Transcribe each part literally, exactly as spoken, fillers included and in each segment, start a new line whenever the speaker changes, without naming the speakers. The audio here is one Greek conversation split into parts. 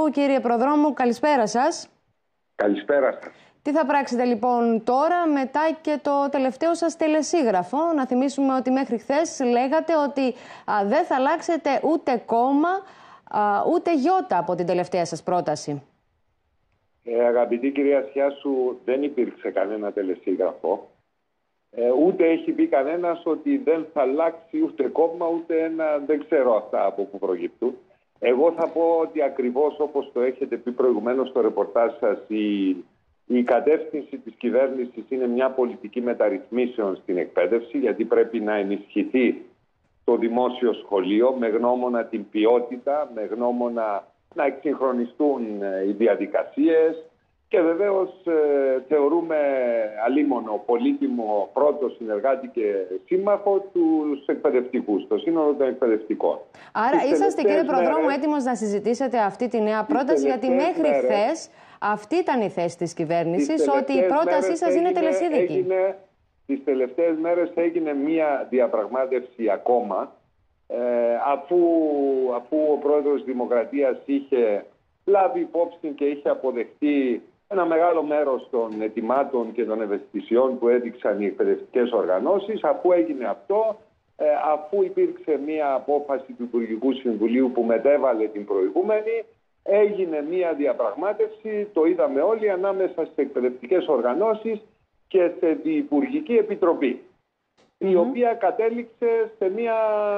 Κύριε Προδρόμου, καλησπέρα σας.
Καλησπέρα σας.
Τι θα πράξετε λοιπόν τώρα μετά και το τελευταίο σας τελεσίγραφο? Να θυμίσουμε ότι μέχρι χθες λέγατε ότι α, δεν θα αλλάξετε ούτε κόμμα α, ούτε γιώτα από την τελευταία σας πρόταση.
Ε, αγαπητή κυρία Σιάσου, δεν υπήρξε κανένα τελεσίγραφο. Ε, ούτε έχει πει κανένας ότι δεν θα αλλάξει ούτε κόμμα ούτε ένα, δεν ξέρω αυτά από που προκύπτουν. Εγώ θα πω ότι ακριβώς όπως το έχετε πει προηγουμένως στο ρεπορτάζ σας, η, η κατεύθυνση της κυβέρνησης είναι μια πολιτική μεταρρυθμίσεων στην εκπαίδευση, γιατί πρέπει να ενισχυθεί το δημόσιο σχολείο με γνώμονα την ποιότητα, με γνώμονα να εξυγχρονιστούν οι διαδικασίες και βεβαίως ε, θεωρούμε αλίμονο, πολύτιμο πρώτο συνεργάτη και σύμμαχο τους εκπαιδευτικούς, το σύνολο των εκπαιδευτικών.
Άρα τις είσαστε κύριε Προδρόμου μέρες, έτοιμος να συζητήσετε αυτή τη νέα πρόταση, γιατί μέχρι χθες αυτή ήταν η θέση της κυβέρνησης, ότι η πρότασή σας είναι τελεσίδικη.
Έγινε, τις τελευταίες μέρες έγινε μία διαπραγμάτευση ακόμα, ε, αφού, αφού ο πρόεδρος Δημοκρατίας είχε λάβει υπόψη και είχε αποδεχτεί ένα μεγάλο μέρος των ετοιμάτων και των ευαισθησιών που έδειξαν οι εκπαιδευτικές οργανώσεις. Αφού έγινε αυτό, ε, αφού υπήρξε μία απόφαση του Υπουργικού Συμβουλίου που μετέβαλε την προηγούμενη, έγινε μία διαπραγμάτευση, το είδαμε όλοι, ανάμεσα στις εκπαιδευτικές οργανώσεις και σε διυπουργική επιτροπή, mm-hmm. η οποία κατέληξε σε, μία,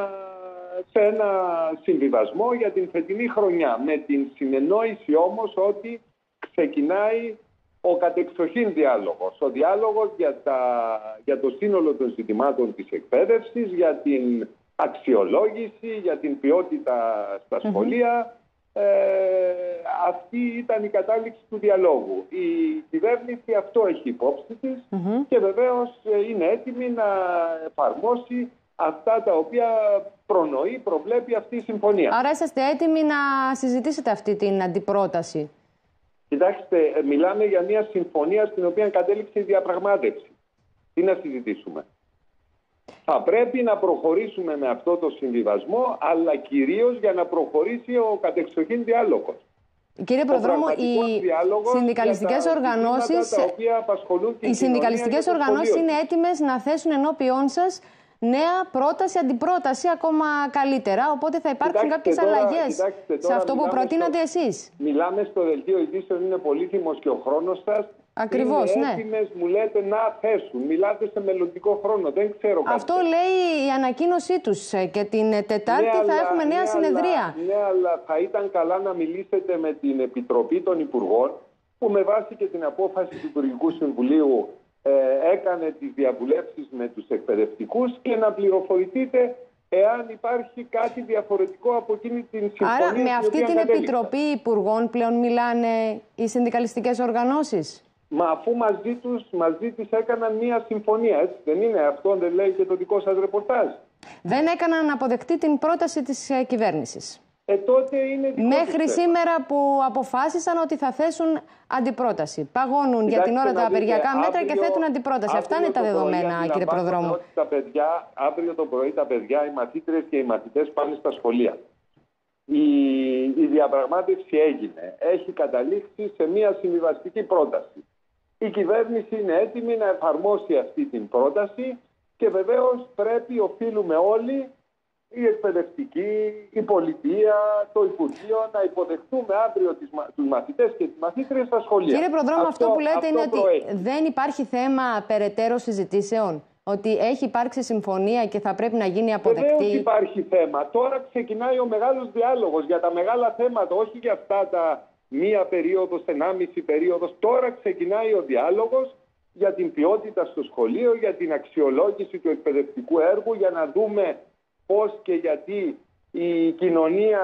σε ένα συμβιβασμό για την φετινή χρονιά, με την συνεννόηση όμως ότι ξεκινάει ο κατεξοχήν διάλογος. Ο διάλογος για, τα, για το σύνολο των ζητημάτων της εκπαίδευσης, για την αξιολόγηση, για την ποιότητα στα σχολεία. Mm-hmm. Ε, αυτή ήταν η κατάληξη του διαλόγου. Η κυβέρνηση αυτό έχει υπόψη της mm-hmm. και βεβαίως είναι έτοιμη να εφαρμόσει αυτά τα οποία προνοεί, προβλέπει αυτή η συμφωνία.
Άρα είσαστε έτοιμοι να συζητήσετε αυτή την αντιπρόταση?
Κοιτάξτε, μιλάμε για μια συμφωνία στην οποία κατέληξε η διαπραγμάτευση. Τι να συζητήσουμε? Θα πρέπει να προχωρήσουμε με αυτό το συμβιβασμό, αλλά κυρίως για να προχωρήσει ο κατεξοχήν διάλογος.
Κύριε Προδρόμου, οι συνδικαλιστικές οργανώσεις, οι συνδικαλιστικές οργανώσεις είναι έτοιμες να θέσουν ενώπιόν σας νέα πρόταση, αντιπρόταση ακόμα καλύτερα. Οπότε θα υπάρξουν κάποιες αλλαγές σε αυτό που προτείνατε εσείς.
Μιλάμε στο δελτίο ειδήσεων, είναι πολύτιμος και ο χρόνος σας.
Ακριβώς,
είναι
ναι.
έτοιμες, μου λέτε να θέσουν. Μιλάτε σε μελλοντικό χρόνο. Δεν ξέρω.
Αυτό κάτι. λέει η ανακοίνωσή τους. Και την Τετάρτη ναι, θα αλλά, έχουμε νέα ναι, συνεδρία.
Αλλά, ναι, αλλά θα ήταν καλά να μιλήσετε με την Επιτροπή των Υπουργών, που με βάση και την απόφαση του Υπουργικού Συμβουλίου Ε, έκανε τις διαβουλεύσεις με τους εκπαιδευτικούς και να πληροφορηθείτε εάν υπάρχει κάτι διαφορετικό από εκείνη την συμφωνία.
Άρα με αυτή την Επιτροπή Υπουργών πλέον μιλάνε οι συνδικαλιστικές οργανώσεις?
Μα αφού μαζί τους, μαζί τους έκαναν μία συμφωνία, έτσι δεν είναι? Αυτό δεν λέει και το δικό σας ρεπορτάζ?
Δεν έκαναν αποδεκτή την πρόταση της κυβέρνησης.
Ε, τότε είναι
Μέχρι σήμερα που αποφάσισαν ότι θα θέσουν αντιπρόταση. Παγώνουν για την ώρα τα απεργιακά μέτρα αύριο, και θέτουν αντιπρόταση. Αυτά είναι τα δεδομένα, πρωί, κύριε Προδρόμου.
Ότι τα παιδιά, αύριο το πρωί τα παιδιά, οι μαθήτρες και οι μαθητές πάνε στα σχολεία. Η, η διαπραγμάτευση έγινε. Έχει καταλήξει σε μια συμβιβαστική πρόταση. Η κυβέρνηση είναι έτοιμη να εφαρμόσει αυτή την πρόταση και βεβαίως πρέπει, οφείλουμε όλοι, η εκπαιδευτική, η πολιτεία, το Υπουργείο, να υποδεχτούμε αύριο τις, τους μαθητές και τις μαθήτριες στα σχολεία.
Κύριε Προδρόμου, αυτό, αυτό που λέτε αυτό είναι ότι
προέχει.
δεν υπάρχει θέμα περαιτέρω συζητήσεων? Ότι έχει υπάρξει συμφωνία και θα πρέπει να γίνει αποδεκτή?
Βεβαίως υπάρχει θέμα. Τώρα ξεκινάει ο μεγάλος διάλογος για τα μεγάλα θέματα, όχι για αυτά τα μία περίοδος, ενάμιση περίοδος. Τώρα ξεκινάει ο διάλογος για την ποιότητα στο σχολείο, για την αξιολόγηση του εκπαιδευτικού έργου, για να δούμε πώς και γιατί η κοινωνία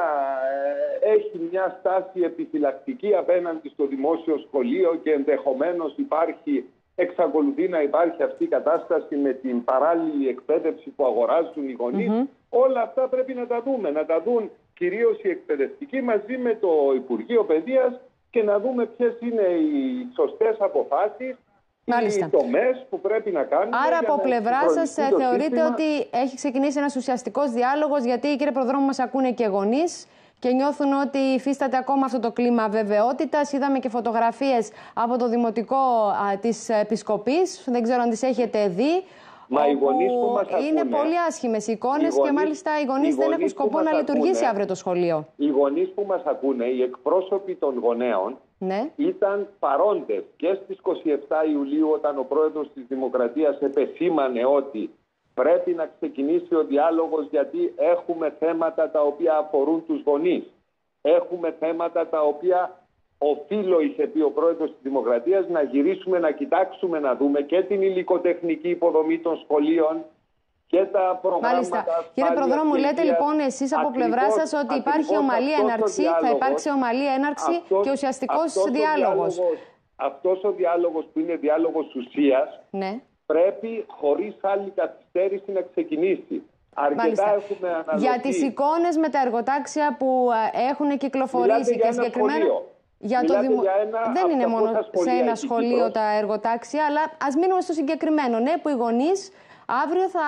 έχει μια στάση επιφυλακτική απέναντι στο δημόσιο σχολείο και ενδεχομένως υπάρχει, εξακολουθεί να υπάρχει αυτή η κατάσταση με την παράλληλη εκπαίδευση που αγοράζουν οι γονείς. Mm-hmm. Όλα αυτά πρέπει να τα δούμε, να τα δουν κυρίως οι εκπαιδευτικοί μαζί με το Υπουργείο Παιδείας και να δούμε ποιες είναι οι σωστές αποφάσεις, οι τομές που πρέπει να κάνουμε.
Άρα από πλευρά σας θεωρείτε σύστημα... ότι έχει ξεκινήσει ένας ουσιαστικός διάλογος, γιατί κύριε Προδρόμου μας ακούνε και γονείς και νιώθουν ότι υφίσταται ακόμα αυτό το κλίμα αβεβαιότητας. Είδαμε και φωτογραφίες από το Δημοτικό α, της Επισκοπής, δεν ξέρω αν τις έχετε δει.
Μα οι γονείς που μας
είναι
ακούνε,
πολύ άσχημες οι εικόνες και μάλιστα οι γονείς, οι γονείς δεν έχουν σκοπό να λειτουργήσει ακούνε, αύριο το σχολείο.
Οι γονείς που μας ακούνε, οι εκπρόσωποι των γονέων,
ναι.
ήταν παρόντες και στις είκοσι επτά Ιουλίου, όταν ο πρόεδρος της Δημοκρατίας επεσήμανε ότι πρέπει να ξεκινήσει ο διάλογος, γιατί έχουμε θέματα τα οποία αφορούν τους γονείς. Έχουμε θέματα τα οποία οφείλω, είχε πει ο πρόεδρος της Δημοκρατίας, να γυρίσουμε να κοιτάξουμε, να δούμε και την υλικοτεχνική υποδομή των σχολείων και τα προγράμματα.
Μάλιστα. Κύριε Προδρόμου, λέτε λοιπόν εσείς από πλευρά σας ότι υπάρχει ομαλή έναρξη, θα υπάρξει ομαλή έναρξη αυτός, και ουσιαστικός διάλογος.
Αυτός ο διάλογος που είναι διάλογος ουσίας, ναι. πρέπει χωρίς άλλη καθυστέρηση να ξεκινήσει. Αρκετά έχουμε αναλωθεί.
Για τις εικόνες με τα εργοτάξια που έχουν κυκλοφορήσει και συγκεκριμένα. Για το δημο... για ένα δεν είναι μόνο σε ένα σχολείο τα εργοτάξια, αλλά ας μείνουμε στο συγκεκριμένο. Ναι, που οι γονείς αύριο θα,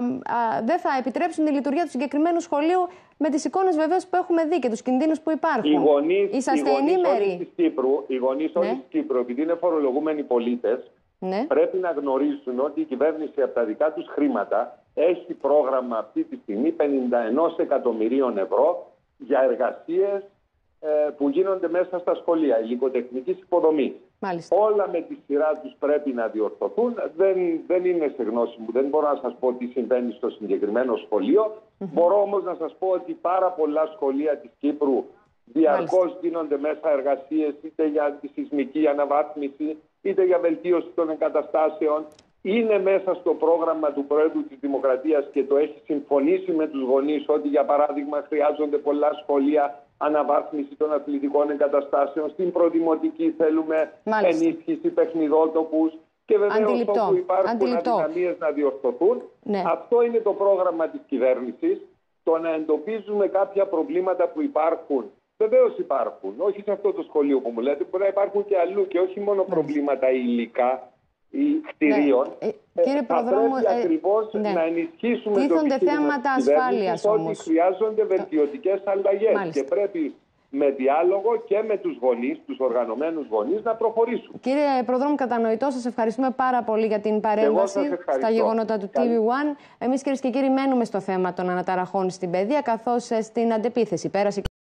α, δεν θα επιτρέψουν τη λειτουργία του συγκεκριμένου σχολείου, με τις εικόνες βεβαίως που έχουμε δει και τους κινδύνους που υπάρχουν.
Οι γονείς,
Είσαστε
οι γονείς
ενήμεροι.
Όλης της Κύπρου, οι γονείς ναι. όλης της Κύπρου, επειδή είναι φορολογούμενοι πολίτες, ναι. πρέπει να γνωρίζουν ότι η κυβέρνηση από τα δικά τους χρήματα έχει πρόγραμμα αυτή τη στιγμή πενήντα ένα εκατομμυρίων ευρώ για εργασίες που γίνονται μέσα στα σχολεία, υλικοτεχνικής υποδομής.
Μάλιστα.
Όλα με τη σειρά τους πρέπει να διορθωθούν. Δεν, δεν είναι σε γνώση μου. Δεν μπορώ να σας πω τι συμβαίνει στο συγκεκριμένο σχολείο. Mm-hmm. Μπορώ όμως να σας πω ότι πάρα πολλά σχολεία της Κύπρου διαρκώς γίνονται μέσα εργασίες, είτε για τη σεισμική αναβάθμιση, είτε για βελτίωση των εγκαταστάσεων. Είναι μέσα στο πρόγραμμα του Προέδρου της Δημοκρατίας και το έχει συμφωνήσει με τους γονείς ότι, για παράδειγμα, χρειάζονται πολλά σχολεία αναβάθμιση των αθλητικών εγκαταστάσεων. Στην προδημοτική θέλουμε Μάλιστα. ενίσχυση, παιχνιδότοπους και βεβαίως όπου υπάρχουν αδυναμίες να διορθωθούν. Ναι. Αυτό είναι το πρόγραμμα της κυβέρνησης. Το να εντοπίζουμε κάποια προβλήματα που υπάρχουν, βεβαίως υπάρχουν. Όχι σε αυτό το σχολείο που μου λέτε, μπορεί να υπάρχουν και αλλού και όχι μόνο Μάλιστα. προβλήματα υλικά ή κτηρίων. Ναι. Ε,
κύριε Προδρόμου,
θα πρέπει ακριβώς ναι. να ενισχύσουμε
Τίθονται
το επιχείρημα
θέματα ασφάλειας
ότι
όμως.
χρειάζονται βελτιωτικές αλλαγές Μάλιστα. και πρέπει με διάλογο και με τους γονείς, τους οργανωμένους γονείς, να προχωρήσουν.
Κύριε Προδρόμου, κατανοητό, σας ευχαριστούμε πάρα πολύ για την παρέμβαση στα γεγονότα του τι βι One. Εμείς, κυρίες και κύριοι, μένουμε στο θέμα των αναταραχών στην παιδεία, καθώς στην αντεπίθεση πέρασε